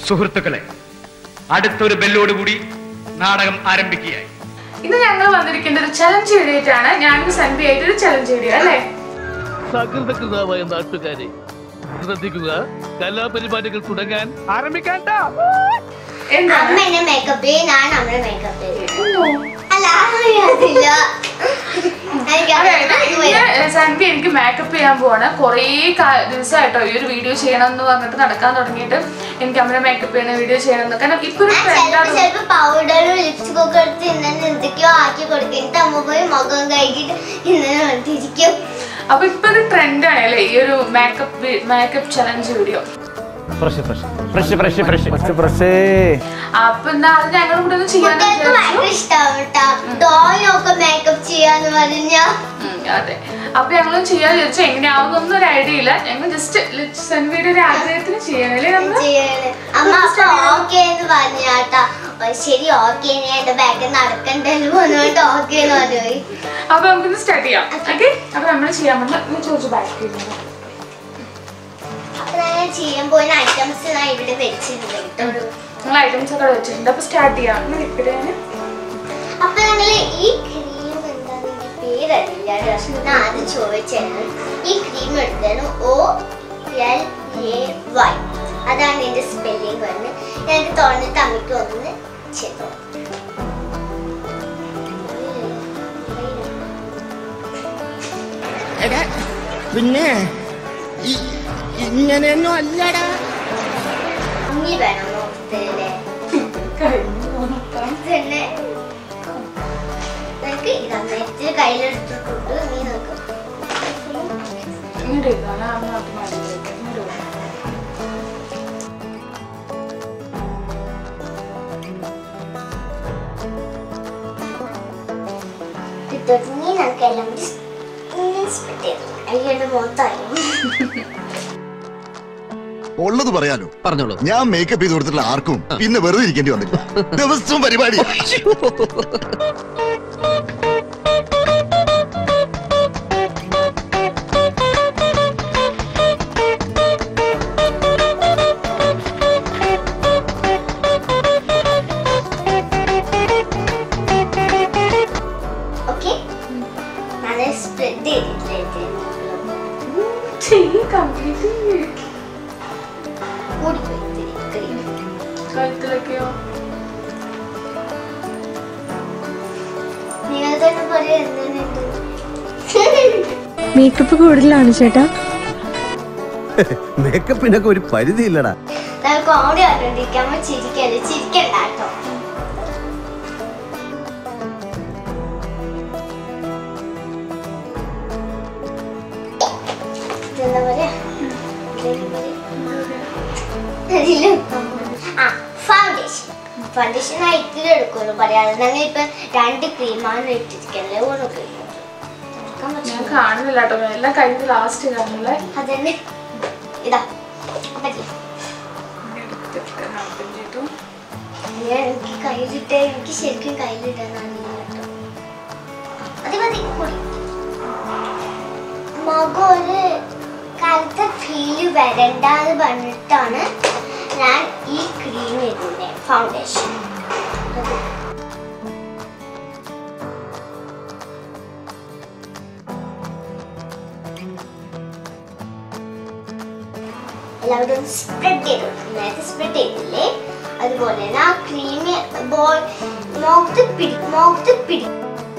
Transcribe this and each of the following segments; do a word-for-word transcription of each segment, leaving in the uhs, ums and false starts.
സുഹൃത്തുക്കളെ, അടുത്തൊരു ബെല്ലോടുകൂടി നാടകം ആരംഭിക്കുകയായി. ഇന്ന് ഞങ്ങൾ വന്നിരിക്കുന്ന ഒരു ചലഞ്ച് വീഡിയോ ആയിട്ടാണ്. ഞാനും സൻവിയായിട്ട് ഒരു ചലഞ്ച് വീഡിയോ അല്ലേ? സകൃതകൃതമായ നാട്ടുകാരെ ശ്രദ്ധിക്കുക, കലാപരിപാടികൾ തുടങ്ങാൻ ആരംഭിക്കാൻ. സൻവി എനിക്ക് മേക്കപ്പ് ചെയ്യാൻ പോവാണ്. കുറേ ദിവസമായിട്ടോ ഈ ഒരു വീഡിയോ ചെയ്യണം എന്ന് പറഞ്ഞിട്ട് നടക്കാൻ തുടങ്ങിയിട്ട് എനിക്ക് അമ്മ മേക്കപ്പ് ചെയ്യുന്ന വീഡിയോ ചെയ്യണം എന്ന്. കാരണം ഇപ്പൊ പൗഡറും ലിപ്സ്റ്റിക് ഒക്കെ എടുത്ത് ഇന്നലെ എന്തൊക്കെയോ ആക്കി കൊടുക്കും. അമ്മ പോയി മുഖം കഴുകിട്ട് ഇന്നലെ വന്നിരിക്കും. അപ്പൊ ഇപ്പൊ ഒരു ട്രെൻഡാണ് അല്ലേ ഈ ഒരു മേക്കപ്പ് മേക്കപ്പ് ചലഞ്ച് വീഡിയോ. അപ്പൊ എന്നാ അത് ഞങ്ങളുടെ കൂടെ ഒന്ന് ചെയ്യാൻ അതെ. അപ്പൊ ഞങ്ങൾ ചെയ്യാൻ വിചാരിച്ചു. എങ്ങനെയാവുന്നൊന്നും ഒരു ഐഡിയ ഇല്ല. ഞങ്ങൾ ജസ്റ്റ് സൻവിയുടെ ഒരു ആഗ്രഹത്തിന് ചെയ്യാനല്ലേ നമ്മൾ. ശരി, ഓക്കെ, എന്റെ ബാഗ് നടക്കണ്ടല്ലോ പറഞ്ഞിട്ട് ഓക്കെ എന്ന് പറഞ്ഞു. അപ്പൊ നമുക്കിന്ന് സ്റ്റാർട്ട് ചെയ്യാം. ഓക്കെ, അപ്പൊ നമ്മൾ ചെയ്യാൻ പറ്റുന്ന ചോദിച്ചു ബാക്ക് ചെയ്യാൻ പോയ ഐറ്റംസ് ഇവിടെ വെച്ചിട്ടുണ്ട്. നിങ്ങൾ ഐറ്റംസ് ഒക്കെ വെച്ചിട്ടുണ്ട്. അപ്പൊ സ്റ്റാർട്ട് ചെയ്യാം. അപ്പൊ ഞങ്ങള് ഈ ക്രീം എന്താന്ന് എനിക്ക് പേരറിയില്ല. ഞാൻ ആദ്യം ചോദിച്ചായിരുന്നു. ഈ ക്രീം എടുത്തായിരുന്നു ഒ എൽ എ വൈ. അതാണ് എന്റെ സ്പെല്ലിംഗ് പറഞ്ഞ്. ഞങ്ങൾക്ക് തോന്നിട്ട് അമ്മയ്ക്ക് ഒന്ന് ചെയ്തോ. പിന്നെ ഇങ്ങനെയൊന്നും അല്ലടാ. അമ്മി വേണം നോക്കത്തല്ലേ? തന്നെ നിനക്ക് ഇതന്നിട്ട് കയ്യിലെടുത്തിട്ടുണ്ട്. നീ നോക്കും നീ നമുക്കെല്ലാം അയ്യന്റെ മുഖത്തായി ഉള്ളത് പറയാലോ. പറഞ്ഞോളൂ. ഞാൻ മേക്കപ്പ് ചെയ്ത് കൊടുത്തിട്ടുള്ള ആർക്കും പിന്നെ വെറുതെ ഇരിക്കേണ്ടി വന്നില്ല. ദിവസവും പരിപാടി. മേക്കപ്പ് കൂടുതലാണ് ചേട്ടാ. മേക്കപ്പിനൊക്കെ ഒരു പരിധി ഇല്ലടാ. കോമഡി ആയിട്ടിരിക്കാൻ ചിരിക്കല്ലേ, ചിരിക്കണ്ടാട്ടോ. എന്താ പറയാ, ഫൗണ്ടേഷൻ ഫൗണ്ടേഷൻ ആയിട്ട് എടുക്കുമല്ലോ പറയാതെ. ഞങ്ങൾ ഇപ്പൊ രണ്ട് ക്രീമാണ് ഇട്ടിരിക്കല്ലേ. ഓരോ ക്രീം ഞാൻ കാണുന്നില്ല കേട്ടോ. എല്ലാം കഴിഞ്ഞ് ലാസ്റ്റ് കാണുന്നില്ല. അതന്നെ ഇതാ എനിക്ക് കയ്യിലിട്ട് എനിക്ക് ശരിക്കും കയ്യിലിട്ടാൻ അറിയില്ല കേട്ടോ. അത് മതി. മുഖം ഒരു കറുത്ത ഫീല് വരണ്ടാന്ന് പറഞ്ഞിട്ടാണ് ഞാൻ ഈ ക്രീം ഇടുന്നത്, ഫൗണ്ടേഷൻ. എല്ലാവരും സ്പ്രെഡ് ചെയ്തു. നേരത്തെ സ്പ്രെഡ് ചെയ്തില്ലേ, അതുപോലെ തന്നെ ആ ക്രീം ബോൾ മുഖത്ത് പിടി മുഖത്ത് പിടി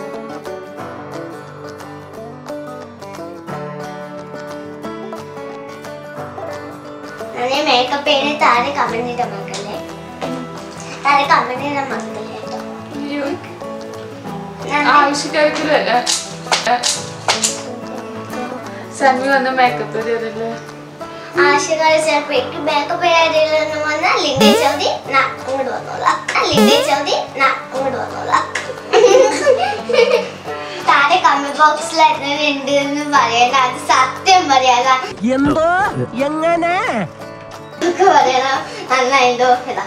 ഞാൻ മേക്കപ്പ് ചെയ്യുന്ന താഴെ കമന്റ് ചെയ്ത മക്കളെ, താഴെ കമന്റ് ചെയ്ത മക്കളെ കേട്ടോ. ആവശ്യക്കാർക്കില്ലല്ലേ സൻവി വന്ന് മേക്കപ്പ് ചെയ്തല്ലേ? ആവശ്യക്കാര് ചിലപ്പോ എനിക്ക് മേക്കപ്പ് ചെയ്യാൻ വന്നാൽ ലിങ്ക് ചവിതി ഇങ്ങോട്ട് വന്നോളാം. ലിങ്ക് ചവിതി ഇങ്ങോട്ട് വന്നോളാം. താഴെ കമന്റ് ബോക്സിൽ ഉണ്ട് എന്ന് പറയണ്ട. അത് സത്യം പറയാ. എന്തോ എങ്ങനെ പറയണം. നന്നായിട്ടോ ഇതാ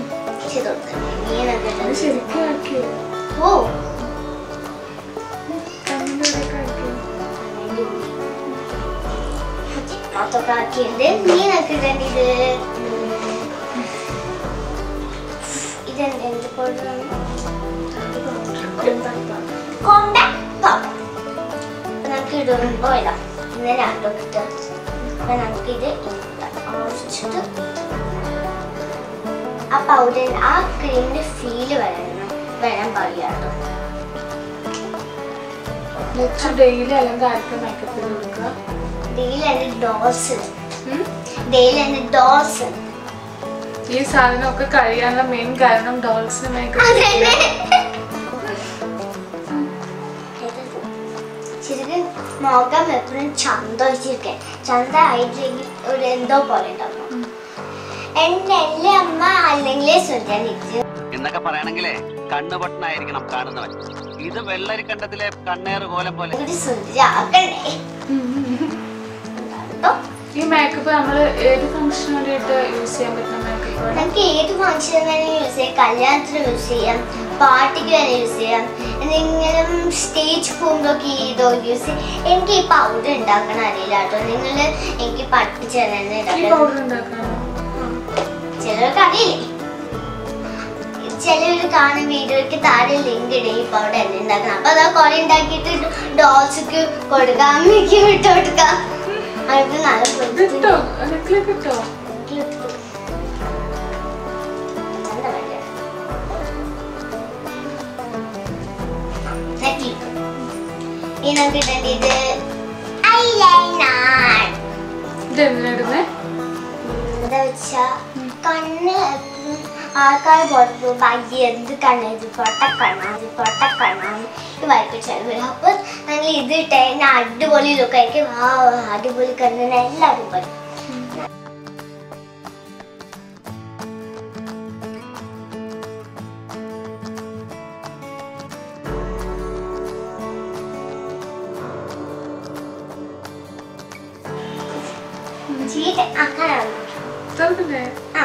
ഓ അതൊക്കെ ആക്കിയുണ്ട്. നീ നോക്കിട്ടുണ്ട്. ഇത് എന്ത് പൗഡറാണ്? Compact powder. അപ്പൊ നമുക്ക് ഇടുമ്പോ ഇടാം. ഇത് രണ്ടും കിട്ടും. അപ്പൊ നമുക്കിത് ആവശ്യത്ത് ആ പൗഡർ ആ ക്രീമിന്റെ ഫീല് വരണം വരാൻ പാടില്ലാട്ടോ. ഡെയിലി അല്ലെങ്കിൽ ആർക്കും മേക്കപ്പ് ചെയ്ത് കൊടുക്കുക. ഡെയിലി എന്റെ ഡോൾസ് ഡെയിലി എന്റെ ഡോൾസ് ഈ സാധനമൊക്കെ കഴിയാനുള്ള മെയിൻ കാരണം ഡോൾസിന് മേക്കപ്പ്. ശരിക്കും മുഖം എപ്പോഴും ചന്ത വെച്ചിരിക്കെ ചന്ത ആയിട്ടില്ലെങ്കിൽ ഒരു എന്തോ പോലെ ഉണ്ടാവും. എന്റെ എല്ലാ അമ്മ അല്ലെങ്കിൽ ശ്രദ്ധിച്ചു എന്നൊക്കെ പറയണെങ്കിലേ കണ്ണ് പൊട്ടനായിരിക്കണം കാണുന്നവൻ. ഇത് വെള്ളരിക്കണ്ടത്തിലെ കണ്ണേറ് കോലം പോലെ. ഈ മേക്കപ്പ് നമ്മൾ ഏത് ഫംഗ്ഷന് വേണ്ടിയിട്ട് യൂസ് ചെയ്യാൻ പറ്റുന്ന മേക്കപ്പ്? നമുക്ക് ഏത് ഫംഗ്ഷന് വേണേലും യൂസ് ചെയ്യാം. കല്യാണത്തിന് യൂസ് ചെയ്യാം, പാർട്ടിക്ക് വേണേൽ യൂസ് ചെയ്യാം, എന്തെങ്കിലും സ്റ്റേജ് പോകുമ്പോഴൊക്കെ ഇതോ യൂസ് ചെയ്യാം. എനിക്ക് ഈ പൗഡർ ഉണ്ടാക്കാൻ അറിയില്ല കേട്ടോ. നിങ്ങൾ എനിക്ക് പഠിപ്പിച്ചു തന്നെ പൗഡർ ഉണ്ടാക്കാനോ? ചിലർക്ക് അറിയില്ലേ. ചിലവർ കാണുന്ന വീഡിയോയ്ക്ക് താഴെ ലിങ്ക് ഇടും ഈ പൗഡർ എന്നെ ഉണ്ടാക്കണം. അപ്പൊ അതാ കുറെ ഉണ്ടാക്കിയിട്ട് ഡോൾസിക്ക് കൊടുക്കാം, അമ്മയ്ക്ക് വിട്ടു കൊടുക്കാം. അവർക്ക് നല്ല കിട്ടോ? കിട്ടോ? ഇനി നമുക്ക് ഇടേണ്ടത് ഐലൈനർ. ഇതെന്തിനാ എന്താ വെച്ചാ കണ്ണ് ആൾക്കാർ പുറത്തു ബാക്കി എന്ത് കണ്ണത് പൊട്ടക്കണ്ണ പൊട്ടക്കണ്ണ വായിപ്പ് ചെലവ്. അപ്പൊ ഞങ്ങൾ ഇത് ഇട്ടേ അടിപൊളി ലുക്ക് ആയിരിക്കും. ആ അടിപൊളി കണ്ണിന് എല്ലാവരും പറയും. ചീത്ത അങ്ങനെ ആ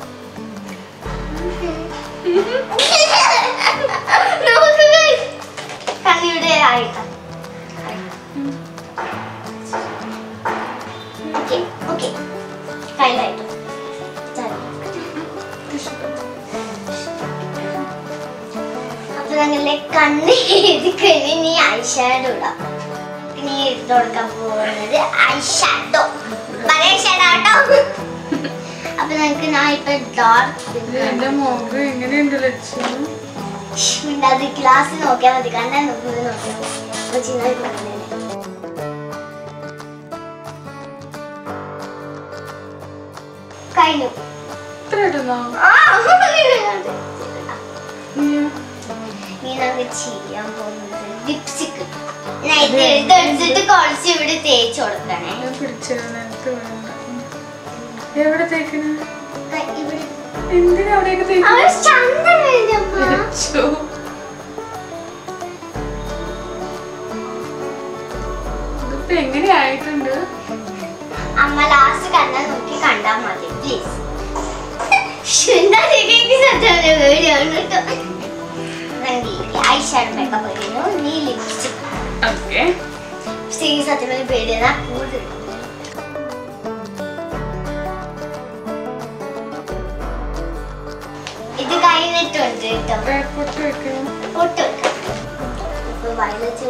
കണ്ണിയുടെ ആയിട്ടാണ്. ഓക്കെ ഓക്കെ കയ്യിലായിട്ടു. അപ്പൊ ഞങ്ങളുടെ കണ്ണ് എഴുതി കഴിഞ്ഞ് ഇനി ഐഷാഡോ ഇടാം. ഇനി ഇട്ട് കൊടുക്കാൻ പോകുന്നത് ഐഷാഡോ മലയാള ഷാഡോ. അപ്പൊ നമുക്ക് ഞാൻ ഇപ്പൊ ഡാർക്ക് എന്റെ മുഖം എങ്ങനെയുണ്ട് ലക്ഷ്യം? മിണ്ടാതെ ക്ലാസ് നോക്കിയാൽ മതി. കണ്ടാൽ നോക്കുന്നത് നോക്കിയാൽ മതി. ചിന്നായി പറഞ്ഞേ കഴിഞ്ഞു. ഇത്ര ഇടുന്നോ? ഇനി നമുക്ക് ചെയ്യാൻ പോകുന്നത് ലിപ്സ്റ്റിക്. ഇത് എടുത്തിട്ട് കുറച്ച് ഇവിടെ തേച്ച് കൊടുക്കണേ. പിടിച്ചിരുന്ന എനിക്ക് വേണ്ട. എവിടെ തേക്കണ? ഇവിടെ എന്തിനാ അവിടെയൊക്കെ തേക്കണ? ഇതിപ്പോ എങ്ങനെയായിട്ടുണ്ട്? അമ്മ ലാസ്റ്റ് കണ്ടാൽ നോക്കി കണ്ടാ മതി പ്ലീസ്. ഐഷാഡോ മേക്കപ്പ് കഴിഞ്ഞു. നീ ലിപ്സ്റ്റിക്. ഓക്കെ. സത്യം പറഞ്ഞ പേടിയാ കൂടുതൽ. ഇത് കഴിഞ്ഞിട്ടുണ്ട് കേട്ടോ. പൊട്ട് വെക്കണം. പൊട്ട് വെക്കാം. ഇപ്പൊ വയലറ്റ്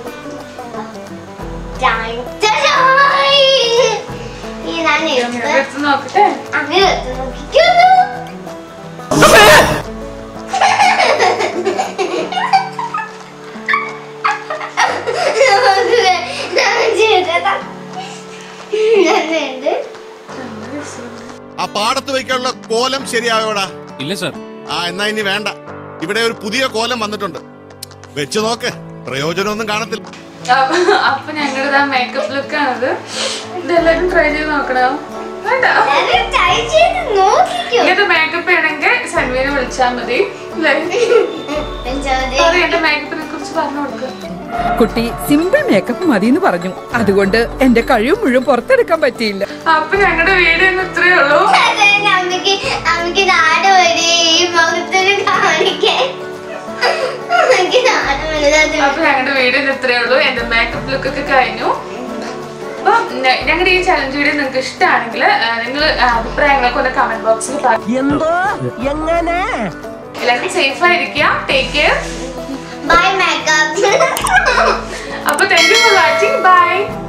ഈ ഞാൻ എടുത്ത് നോക്കട്ടെ. അങ്ങനെ എടുത്ത് നോക്കിക്കുന്നു. ആ പാടത്ത് വയ്ക്കാനുള്ള കോലം ശരിയായോടാ? ഇല്ല സർ. ആ എന്നാ ഇനി വേണ്ട. ഇവിടെ ഒരു പുതിയ കോലം വന്നിട്ടുണ്ട്, വെച്ച് നോക്ക്. പ്രയോജനമൊന്നും കാണത്തില്ല. അപ്പൊ ഞങ്ങളുടെ മേക്കപ്പ് ലുക്ക് ആണത്. ഇതെല്ലാരും ട്രൈ ചെയ്ത് നോക്കണോ? വേണ്ട. ഇങ്ങനത്തെ മേക്കപ്പ് ചെയ്യണമെങ്കിൽ സൻവീനെ വിളിച്ചാൽ മതി. എന്റെ മേക്കപ്പിനെ കുറിച്ച് പറഞ്ഞു കൊടുക്കുക. കുട്ടി സിമ്പിൾ മേക്കപ്പ് മതിയെന്ന് പറഞ്ഞു. അതുകൊണ്ട് എന്റെ കഴിവ് മുഴുവൻ പുറത്തെടുക്കാൻ പറ്റിയില്ല. അപ്പൊ ഞങ്ങളുടെ വീഡിയോ ഇത്രയേ ഉള്ളൂ. അപ്പൊ ഞങ്ങളുടെ വീഡിയോ ഇത്രയേ ഉള്ളൂ. എന്റെ മേക്കപ്പ് ലുക്ക് ഒക്കെ കഴിഞ്ഞു. അപ്പൊ ഞങ്ങളുടെ ഈ ചലഞ്ച് വീഡിയോ നിങ്ങൾക്ക് ഇഷ്ടമാണെങ്കിൽ നിങ്ങൾ അഭിപ്രായങ്ങളൊക്കെ ഒന്ന് കമന്റ് ബോക്സിൽ എന്തോ എങ്ങനെ എല്ലാവരും സേഫ് ആയിരിക്കുക. Take care. Bye makeup. അപ്പൊ thank you for watching. By.